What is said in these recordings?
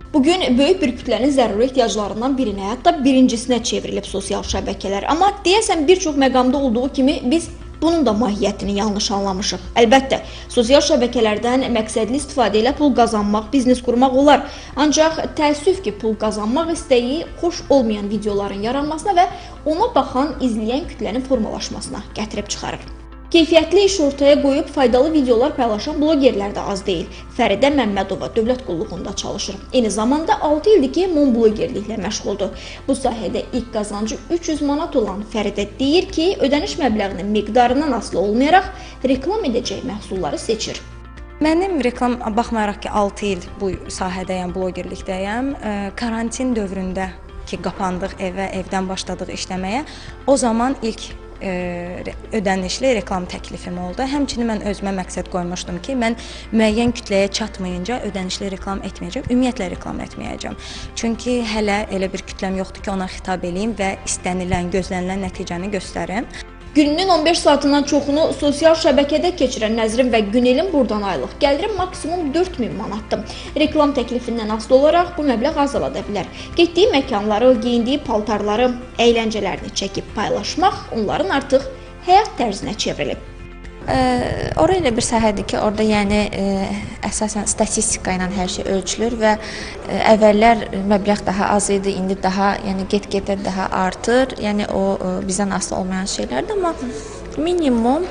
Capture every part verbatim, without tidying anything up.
Bugün böyük bir kütlənin zəruri ehtiyaclarından birinə, hətta birincisinə çevrilib sosial şəbəkələr. Amma deyəsən bir çox məqamda olduğu kimi biz bunun da mahiyyətini yanlış anlamışıq. Əlbəttə, sosial şəbəkələrdən məqsədli istifadə ilə pul qazanmaq, biznes qurmaq olar. Ancaq təəssüf ki, pul qazanmaq istəyi xoş olmayan videoların yaranmasına və ona baxan, izləyən kütlənin formalaşmasına gətirib çıxarır. Keyfiyyətli iş ortaya qoyub faydalı videolar paylaşan blogerlər də az deyil. Fəridə Məmmədova dövlət qulluğunda çalışır. Eyni zamanda altı ildir ki, mum blogerliklə məşğuldur. Bu sahədə ilk qazancı üç yüz manat olan Fəridə deyir ki, ödəniş məbləğinin miqdarından asılı olmayaraq reklam edəcək məhsulları seçir. Mənim reklam, baxmayaraq ki, altı il bu sahədəyəm, blogerlikdəyəm, karantin dövründə ki, qapandıq evə, evdən başladıq işləməyə, o zaman ilk ödənişli reklam təklifim oldu. Həmçinin mən özümə məqsəd qoymuşdum ki, mən müəyyən kütləyə çatmayınca ödənişli reklam etməyəcəm, ümumiyyətlə reklam etməyəcəm. Çünki hələ elə bir kütləm yoxdur ki, ona xitab edeyim və istənilən, gözlənilən nəticəni göstərim. Gününün on beş saatından çoxunu sosial şəbəkədə keçirən Nəzrin və Günelin buradan aylıq gəliri maksimum dörd min manatdır. Reklam təklifindən asılı olaraq bu məbləğ azalada bilər. Getdiyi məkanları, geyindiyi paltarları, əyləncələrini çəkib paylaşmaq onların artıq həyat tərzinə çevrilib. Ora elə bir sahədir ki, orada yəni əsasən statistika ilə hər şey ölçülür və əvvəllər məbləğ daha az idi, indi daha, yəni get-gedə daha artır. Yəni o bizdən asılı olmayan şeylərdir, amma minimum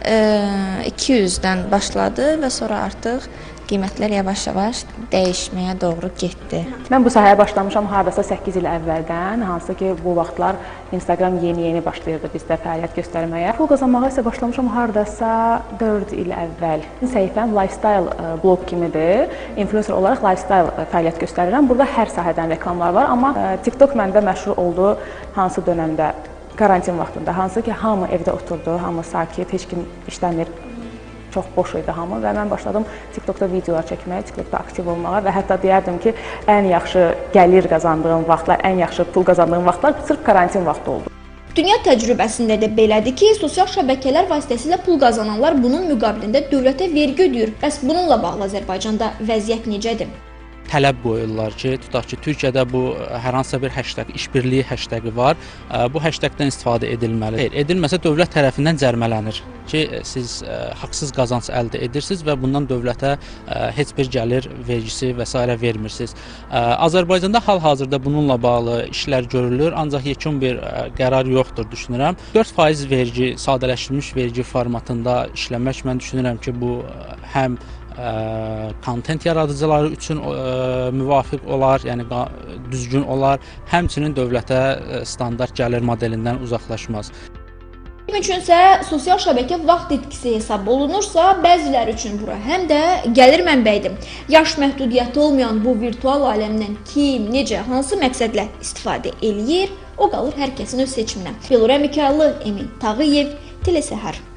iki yüzdən başladı və sonra artıq qiymətlər yavaş-yavaş dəyişməyə doğru getdi. Mən bu sahəyə başlamışam hardasa səkkiz il əvvəldən, hansı ki, bu vaxtlar Instagram yeni-yeni başlayırdı bizdə fəaliyyət göstərməyə. Pul qazanmağa isə başlamışam hardasa dörd il əvvəl. Səhifəm lifestyle blog kimidir. Influencer olaraq lifestyle fəaliyyət göstərirəm. Burada hər sahədən reklamlar var, amma TikTok məndə məşhur oldu hansı dönəmdə, karantin vaxtında, hansı ki, hamı evdə oturdu, hamı sakit, heç kim işləmir. Çox boş idi hamı və mən başladım TikTokda videolar çəkməyə, TikTokda aktiv olmağa və hətta deyərdim ki, ən yaxşı gəlir qazandığım vaxtlar, ən yaxşı pul qazandığım vaxtlar sırf karantin vaxtı oldu. Dünya təcrübəsində də belədir ki, sosial şəbəkələr vasitəsilə pul qazananlar bunun müqabilində dövlətə vergi ödəyir. Bəs bununla bağlı Azərbaycanda vəziyyət necədir? Tələb qoyurlar ki, tutaq ki, Türkiyədə bu hər hansısa bir hashtag, işbirliyi hashtagı var. Bu hashtagdən istifadə edilməlidir. Edilməsə dövlət tərəfindən cərimələnir ki, siz haqsız qazanc əldə edirsiniz və bundan dövlətə heç bir gəlir vergisi və s. vermirsiniz. Azərbaycanda hal-hazırda bununla bağlı işlər görülür, ancaq yekun bir qərar yoxdur düşünürəm. dörd faiz vergi, sadələşdirilmiş vergi formatında işləmək mən düşünürəm ki, bu həm kontent yaradıcıları üçün müvafiq olar, yəni düzgün olar, həmçinin dövlətə standart gəlir modelindən uzaqlaşmaz. Bizim üçünsə sosial şəbəkə vaxt itkisi hesab olunursa, bəziləri üçün bura həm də gəlir mənbəyidir. Yaş məhdudiyyəti olmayan bu virtual aləmdən kim, necə, hansı məqsədlə istifadə eləyir, o qalır hər kəsin öz seçiminə. Filurə Mikayılı, Emin Tağıyev, Telesəhər.